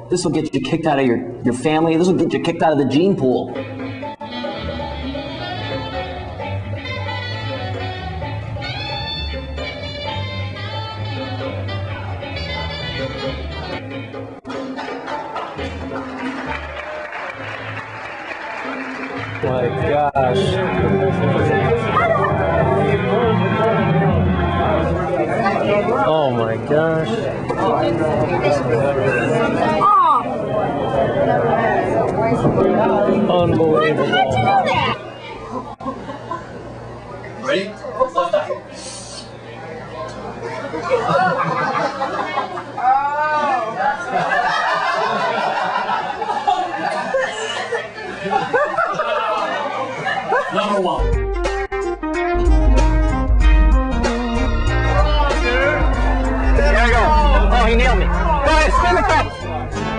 This will get you kicked out of your family. This will get you kicked out of the gene pool. My gosh. Oh my gosh. Unbelievable. How'd you do that? Ready? Number one. There you go. Oh, he nailed me. Go ahead, spin the fence.